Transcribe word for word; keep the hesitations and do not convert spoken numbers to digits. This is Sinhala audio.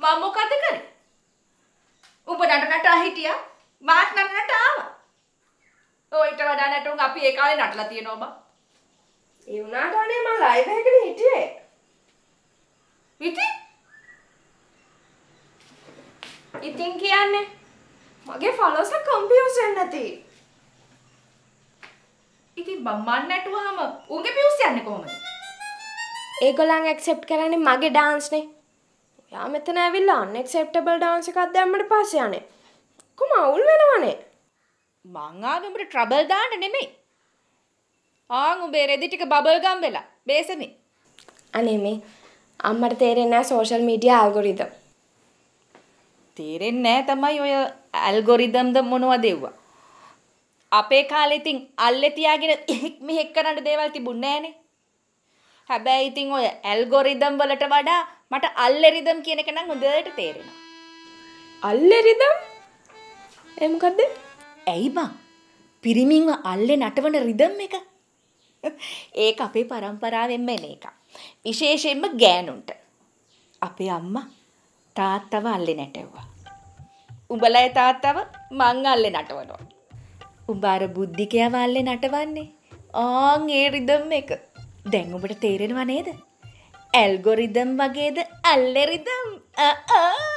මම මොකද කරේ? උඹ නටනට හිටියා මාත් නටනට ආවා. ඔයිට වඩා නටුන් අපි ඒ කාලේ නටලා තියෙනවා බා. ඒ උනාට අනේ මම ලයිව් එකකනේ හිටියේ. ඉතින් ඉතින් කියන්නේ මගේ ෆලෝවර්ස් කම්පියුස් වෙන්නේ නැති. ඉතින් බම්මන් නැටුවාම උන්ගේ views යන්නේ කොහමද? ඒගොල්ලන් ඇක්සෙප්ට් කරන්නේ මගේ dance නේ. යා මෙතන ඇවිල්ලා unacceptable dance එකක් දැම්මට පස්සේ යන්නේ. කොහොම අවුල් වෙනවනේ. මං ආවේ උඹට trouble දාන්න නෙමෙයි. ආන් උඹේ රෙදි ටික බබල් ගම් වෙලා බේසෙමි. අනේ මේ අම්මට තේරෙන්නේ නැහැ social media algorithm. තේරෙන්නේ නැහැ තමයි ඔය algorithm ද මොනවද ඒවා. අපේ කාලේ ඉතින් අල්ලේ තියාගෙන එහෙක් මෙහෙක් කරන්න දේවල් තිබුණේ නැහනේ. හැබැයි ඉතින් ඔය ඇල්ගොරිතම් වලට වඩා මට අල්ලෙරිදම් කියන එක නම් හොඳට තේරෙනවා. අල්ලෙරිදම්? ඒ මොකද්ද? ඇයි බං? පිරිමින්ව අල්ලේ නටවන රිදම් එක. ඒක අපේ පරම්පරාවෙන්ම එන එකක්. විශේෂයෙන්ම ගෑනුන්ට. අපේ අම්මා තාත්තව අල්ලේ නැටෙව්වා. උඹලයි තාත්තව මං අල්ලේ නටවනවා. උඹ අර බුද්ධිකයව අල්ලේ නටවන්නේ. ආන් ඒ රිදම් එක. දැන් ඔබට තේරෙනව නේද? ඇල්ගොරිතම් වගේද අල්ලෙරිදම්? ආ ආ